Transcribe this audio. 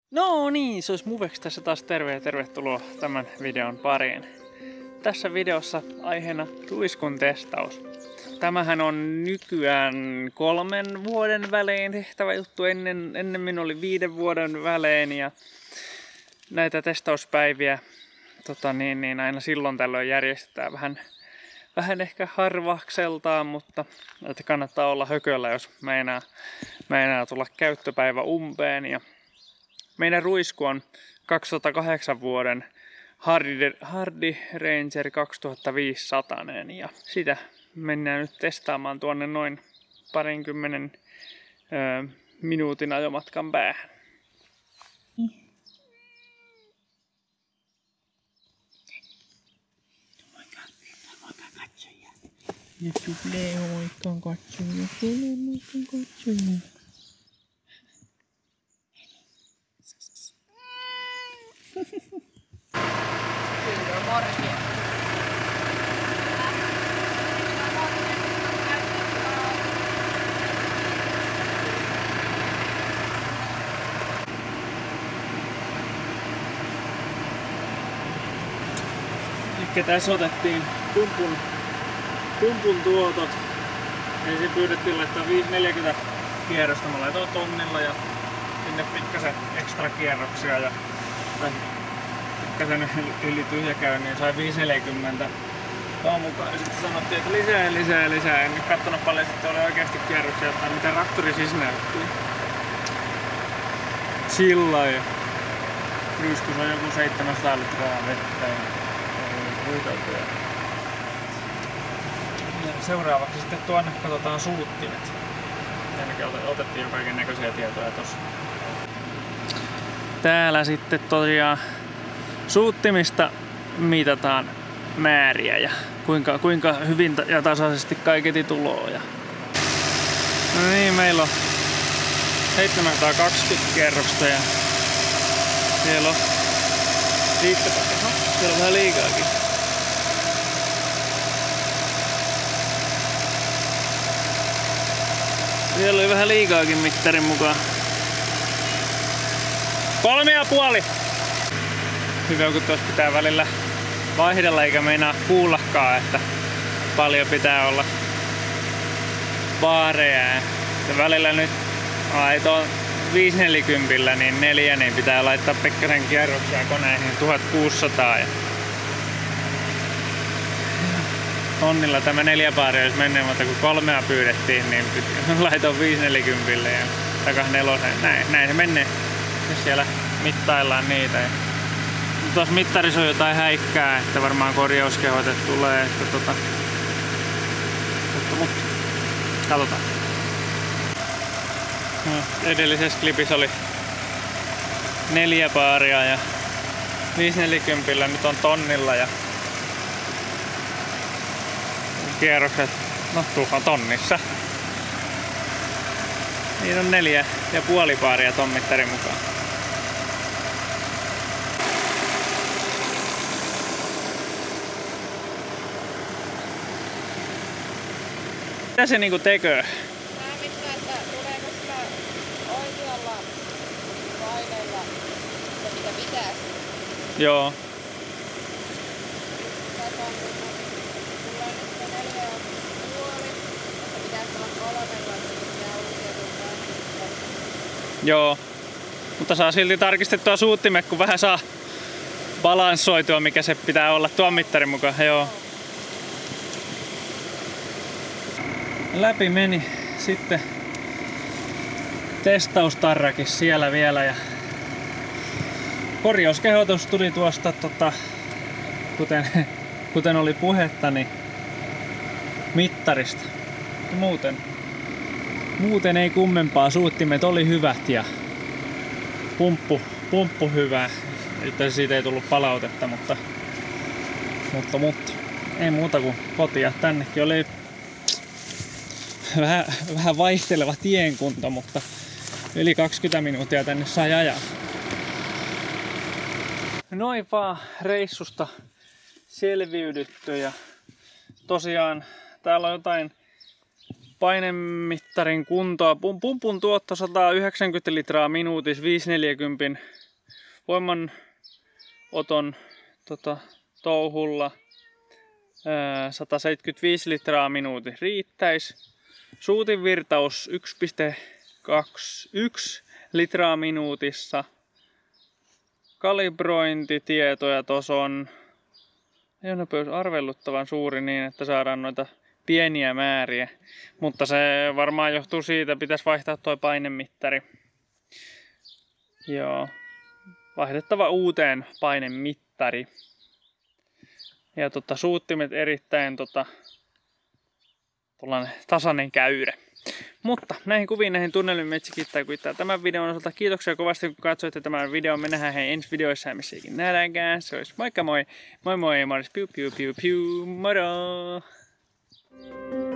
No niin, se olisi Muvex tässä taas terve ja tervetuloa tämän videon pariin. Tässä videossa aiheena ruiskun testaus. Tämähän on nykyään 3 vuoden välein tehtävä juttu. Ennemmin oli 5 vuoden välein ja näitä testauspäiviä aina silloin tällöin järjestetään vähän ehkä harvakseltaan, mutta että kannattaa olla hököllä, jos meinaa tulla käyttöpäivä umpeen. Ja meidän ruisku on 2008 vuoden Hardy Ranger 2500 ja sitä mennään nyt testaamaan tuonne noin 20 minuutin ajomatkan päähän. Ja tulee oikaan katsoja, Kyllä, morjens. Eli tässä otettiin pumpun tuotot. Ensin pyydettiin laittaa 40 kierrosta. Mä laitoin tonnilla ja sinne pikkasen ekstra kierroksia ja pikkasen yli tyhjä käy, niin sai 540 tuon mukaan. Ja sitten sanottiin, että lisää. En nyt kattonut paljon, sitten oli oikeasti kierroksia, että mitä traktori siis näytti. Chillai. Ruiskus on joku 700 litraa vettä ja huuteltu. Seuraavaksi sitten tuonne katsotaan suuttimet. Ainakin otettiin jo kaiken näköisiä tietoja tossa. Täällä sitten tosiaan suuttimista mitataan määriä ja kuinka hyvin ja tasaisesti kaiketi tuloo. No niin, meillä on 720 kerrosta ja siellä on siellä on vähän liikaakin. Siellä oli vähän liikaakin mittarin mukaan. 3,5. Hyvä, kun tuossa pitää välillä vaihdella eikä meinaa kuullakaan, että paljon pitää olla baareja. Ja välillä nyt tuon 540 niin 4 niin pitää laittaa pikkasen kierroksia koneihin 1600. Ja tonnilla tämä 4 baaria olisi mennyt, mutta kun 3 pyydettiin, niin laitoin 540 ja takas 4. Näin se menee, jos siellä mittaillaan niitä. Ja tuossa mittarissa on jotain häikkää, että varmaan korjauskehotet tulee. Että mutta katsotaan. No, edellisessä klipissä oli 4 baaria ja 540 nyt on tonnilla ja kierrokset, no tuohon tonnissa. Niin on 4,5 baaria ton mittarin mukaan. Mitä se niinku tekee? Mä mitään, että tuleeko sitä oikealla paineella se mitä pitäisi. Joo. Tässä on tulee nyt se 4,5, mutta pitäisi olla 3, että pitää uusia tulta. Joo. Mutta saa silti tarkistettua suuttimet, kun vähän saa balanssoitua, mikä se pitää olla tuon mittarin mukaan. Joo. Läpi meni sitten testaustarrakin siellä vielä ja korjauskehotus tuli tuosta kuten oli puhetta, niin mittarista. Muuten ei kummempaa, suuttimet oli hyvät ja pumppu hyvä. Itse siitä ei tullut palautetta, mutta ei muuta kuin kotia. Tännekin oli vähän vaihteleva tienkunta, mutta yli 20 minuuttia tänne sai ajaa. Noin vaan reissusta selviydytty ja tosiaan täällä on jotain painemittarin kuntoa. Pumpun tuotto 190 litraa minuutissa 540 voimanoton touhulla. 175 litraa minuutissa riittäisi. Suutin virtaus 1,21 litraa minuutissa. Kalibrointitietoja tuossa on ajonopeus arvelluttavan suuri niin, että saadaan noita pieniä määriä. Mutta se varmaan johtuu siitä, pitäisi vaihtaa tuo painemittari. Joo. Vaihdettava uuteen painemittari. Ja suuttimet erittäin tasainen käyrä. Mutta näihin kuviin, näihin tunnelmiin metsi kiittää kuittaa tämän videon osalta. Kiitoksia kovasti kun katsoitte tämän videon. Me nähdään ensi videoissa, missä ikinä nähdäänkään. Se olisi moikka moi. Moi moi, mä olis piu piu piu piu. Moro!